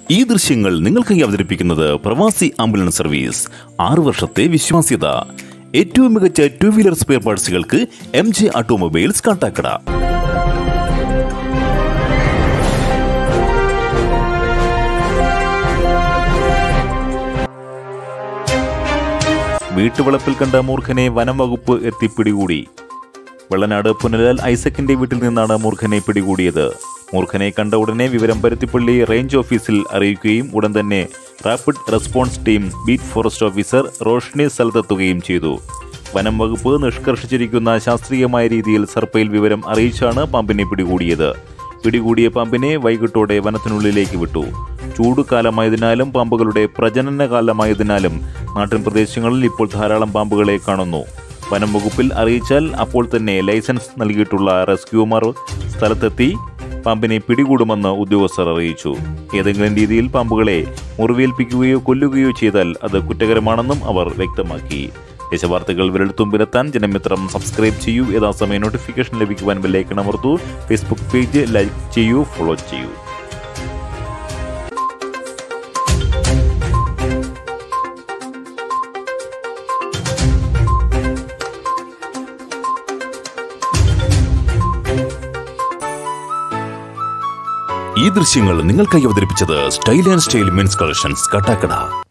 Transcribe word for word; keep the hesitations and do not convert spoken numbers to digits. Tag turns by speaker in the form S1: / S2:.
S1: ഈ ദൃശ്യങ്ങൾ നിങ്ങൾക്കായി അവതരിപ്പിക്കുന്നത് പ്രവാസി ആംബുലൻസ് സർവീസ്. ആറു വർഷത്തെ വിശ്വാസ്യത. ഏറ്റവും മികച്ച ടു വീലർ സ്പെയർ പാർട്സുകൾക്ക് എം ജെ ഓട്ടോമൊബൈൽസ് കാട്ടാക്കട. വീട്ടുവളപ്പിൽ കണ്ട മൂർഖനെ വനം വകുപ്പ് എത്തി പിടികൂടി. വെള്ളനാട് പുനലാൽ ഐസക്കിന്റെ വീട്ടിൽ നിന്നാണ് മൂർഖനെ പിടികൂടിയത്. മൂർഖനെ കണ്ട ഉടനെ വിവരം പരുത്തിപ്പള്ളി റേഞ്ച് ഓഫീസിൽ അറിയിക്കുകയും ഉടൻ തന്നെ rapid response team beat forest officer Roshni സ്ഥലത്തെത്തുകയും ചെയ്തു. വനം വകുപ്പ് നിഷ്കർഷിച്ചിരിക്കുന്ന ശാസ്ത്രീയമായ രീതിയിൽ സർപ്പയിൽ വിവരം അറിയിച്ചാണ് പാമ്പിനെ പിടികൂടിയത്. പിടികൂടിയ പാമ്പിനെ വൈകിട്ടോടെ വനത്തിനുള്ളിലേക്ക് വിട്ടു. ചൂടുകാലമായതിനാലും പാമ്പുകളുടെ പ്രജനന കാലമായതിനാലും നാട്ടിൻ പ്രദേശങ്ങളിൽ ഇപ്പോൾ ധാരാളം പാമ്പുകളെ കാണുന്നു. വനം വകുപ്പിൽ അറിയിച്ചാൽ അപ്പോൾ തന്നെ ലൈസൻസ് നൽകിയിട്ടുള്ള റെസ്ക്യൂമാർ സ്ഥലത്തെത്തി പാമ്പിനെ പിടികൂടുമെന്ന് ഉദ്യോഗസ്ഥർ അറിയിച്ചു. ഏതെങ്കിലും രീതിയിൽ പാമ്പുകളെ മുറിവേൽപ്പിക്കുകയോ കൊല്ലുകയോ ചെയ്താൽ അത് കുറ്റകരമാണെന്നും അവർ വ്യക്തമാക്കി. ദേശവാർത്തകൾ വിരൽത്തുമ്പിലെത്താൻ ജനമിത്രം സബ്സ്ക്രൈബ് ചെയ്യൂ. യഥാസമയം നോട്ടിഫിക്കേഷൻ ലഭിക്കുവാൻ ബെല്ലൈക്കൺ അമർത്തൂ. ഫേസ്ബുക്ക് പേജ് ലൈക്ക് ചെയ്യൂ, ഫോളോ ചെയ്യൂ. ഈ ദൃശ്യങ്ങൾ നിങ്ങൾക്കായി അവതരിപ്പിച്ചത് style and style men's collections Kattakada.